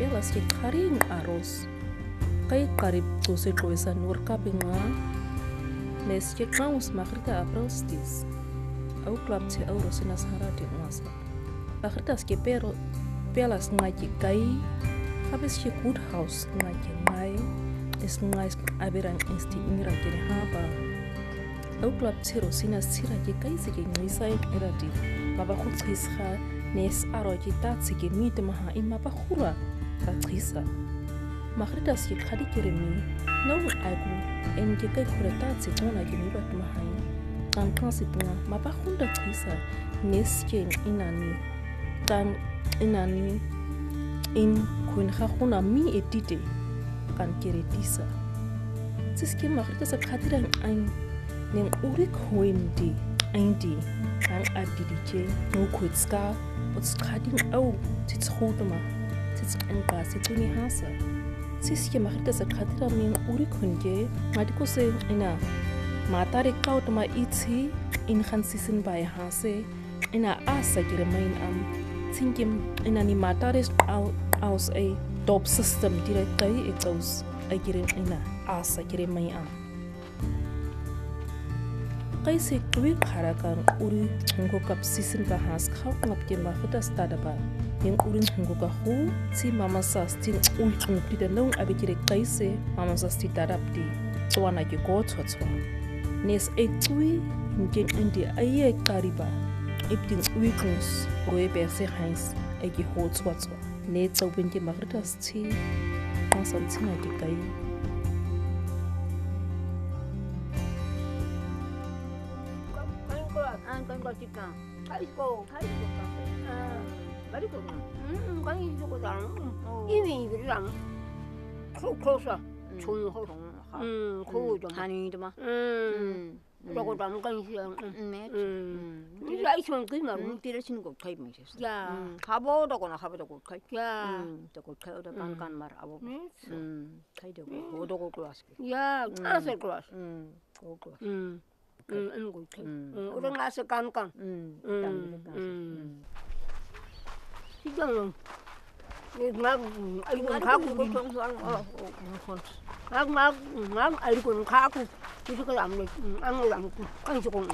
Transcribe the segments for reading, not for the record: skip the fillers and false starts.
Pella ski karing aros. Kai karib tose koisa nur kapinga. Nes ski kaus Magrieta April stis. Au klap te au rosina sahara de uasa. Magrieta ski Pella ngaji kai. Habis ski good house ngaji ngai. Es ngai aberang insti inira kiri haba. Au klap te rosina sira ki kai siki ngisai irati. Maba khutskha nes aroji tatsiki mite maha imaba khura tatsisa. Magrieta ski khadi kirimi. No agu en ki kai khura tatsi tona ki miba mahai. Kan kansitunga maba khunda tsisa nes ken inani. Tan inani in kun khuna mi etite kan kiretisa. Siski Magrieta sa khadirang ein nen urik hoindi eindi kan adidije no kwetska but khading au titskhutma titsenka situni hasa. Siski Magrieta sa khadirang nen urik hunje madiko se ina matare kautma itsi in khansisin bai hase ina asa giremain thinking ina ni matare aus a top system directly it goes agirin ina asa giremain kaisi kwi kharakan uri ngko kap sisin ba has khaw ngap ke Magrieta stadaba yen urin ngko ka hu si mama sastin ngpi de long abikire kaise mama sasti tarapti twana ke ko tsotso nes e kwi ngen indi aye kariba ibtin weakness roe berse hans egi ho tsotso ne tsawin ke Magrieta sti konsan tsina ke kai Chica, Jalisco, Jalisco,因为一个人口上从好同口的汉的嘛，那个咱们跟些，你来从跟嘛，你别人个开没些，呀，哈不到个那哈不到个开，呀，到个开到干嘛阿不，开到个好多个 class， 呀，二十 class， 好 class，orang nggak sekan-kan. Sigang, mag alikon kaku kutong suang mag alikon kaku itu kan ambil ang kan sukong.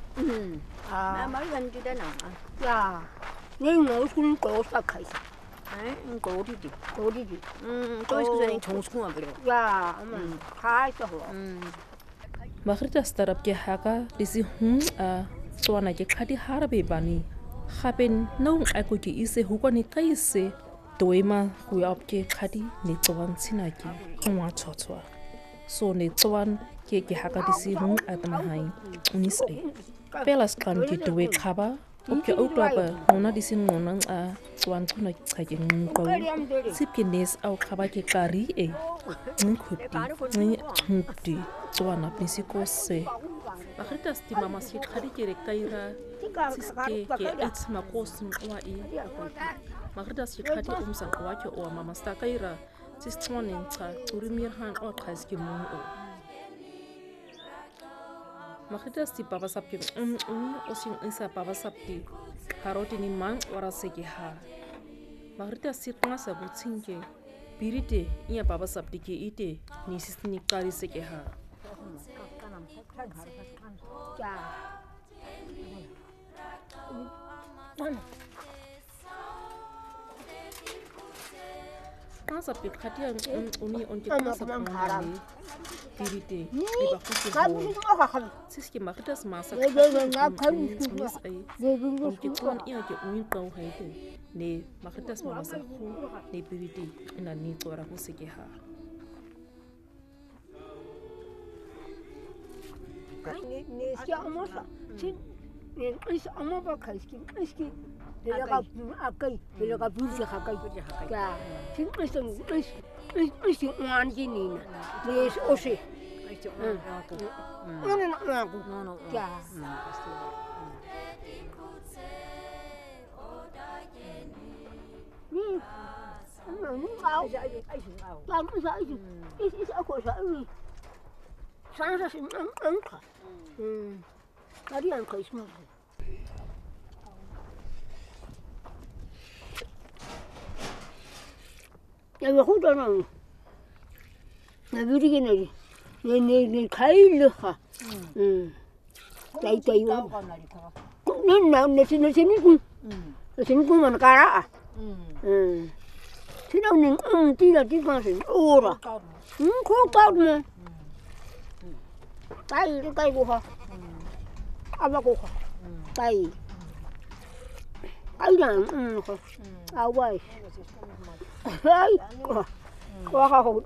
Malu kita na. Ya, ni mau kun kau tak kai. Kau di. Kau itu jadi jongskung apa dia? Ya, kai sah. Magrieta starap ke haka disi twana ke khadi harbe bani khaben nong aku ki ise hukoni kaise toima huyap ke khadi ni twan sinaki khwa chotwa so ni twan ke haka disi atma hai unis ai pelas kan ki towe khaba oke oklaba nona disi nonang twan kuna khage ngko sipkines au khaba ke kari e ngkhupti twana pisikose Magrieta sti mama si khadi kere kaira siske ke etsma kosin wa I Magrieta si khadi umsan wa ke o mama sta kaira sistmonin tsa urimir han o khaski mun o Magrieta sti baba sapke osin isa baba sapti haroti ni man wara seke ha Magrieta si tngasa butsinge birite iya baba sapti ke ite ni sistni kari seke ha Masa pikhatia uni on masa pangani birite iba kusi siski Magrieta masa on kitwan iya ke uni kau haite ne Magrieta masa ku ne birite ina ni tora kusike ha ni si amosa si is amaba kaiski iski delaga akai delaga buzi hakai ya si is wanji nina ni osi no ya ni Sansa sin angka. Tadi angka isma. 왜 호자는 나 미리게네 내 가일러가 다이다이요 내 신군만 가라 지나는 뛰라 뛰가서 오라 고가면 다이를 가이고 가 아바고 가 다이 아이랑 아와이 아이 와가고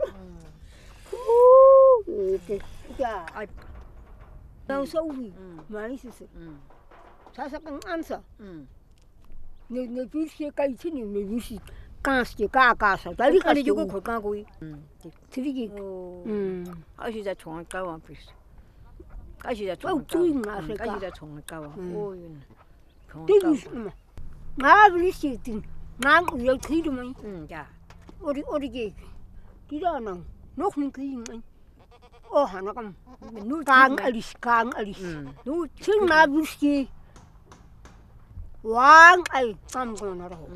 이렇게 야 Ouma Sophie 많이 있었어 사사kan 안서 내 비스에 까이치니 내 비스 까스게 까까서 다리 아니 이거 골까고이 드리기 아시자 총을 까와 비스 아시자 주인 마실까 아시자 총을 까와 오윤 되기 나 그리시 나 우리 뒤로만 야 어리게 뒤라는 녹는 그인 하나가 강 알리스 누 지금 나 부시 왕 아이 깜깜하라고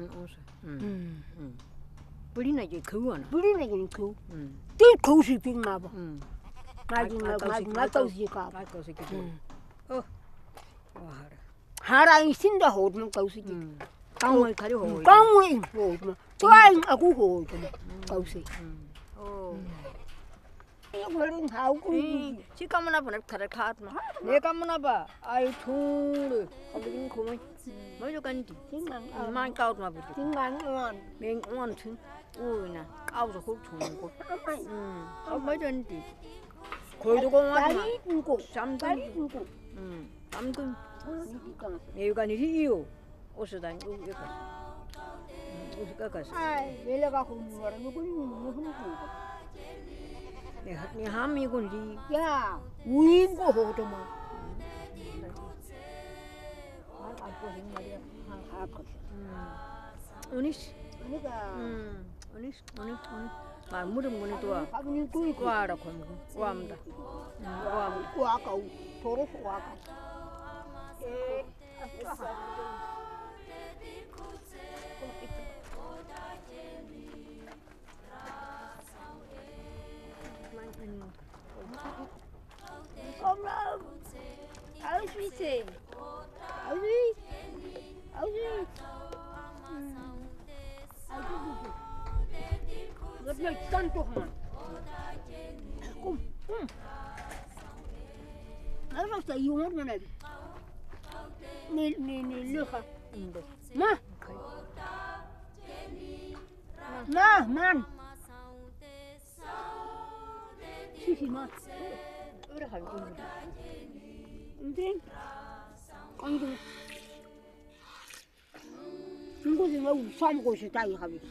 불이나 이제 그거나 불이나 이제 그 띠 도시 빙나 봐 나 도시가 하라이 신다 호드는 도시기 강을 가려 호 강을 호드는 또한 아고 호드는 도시 이거는 하고 지금은 보내 가를 카드마 내가 뭐나 봐 아이 통을 거기는 고만 먼저 간디 만 까우마 부디 진만원 맹원 튼 오이나 까우서 꼭 통고 먼저인디 거기도 고만 다리 인고 잠든 잠든 내가 니리요 오스단 오스가 가서 아이 내가 공부하러 누구는 내 함이군 리 야 우인고 호도만 아고신 말이야 아고 오니스 내가 오니스 말 물은 도와 아버님 구이고 와라 건 와암다 와가 도로서 와가 엄마 아우스위스 이거 짠또만 알았어 이용하면 해 네 löcher man 시시마 그래 하고 근데 강도 중국에 뭐 삼 곳이 다 이하비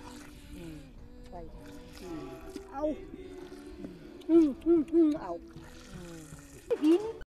아우 아우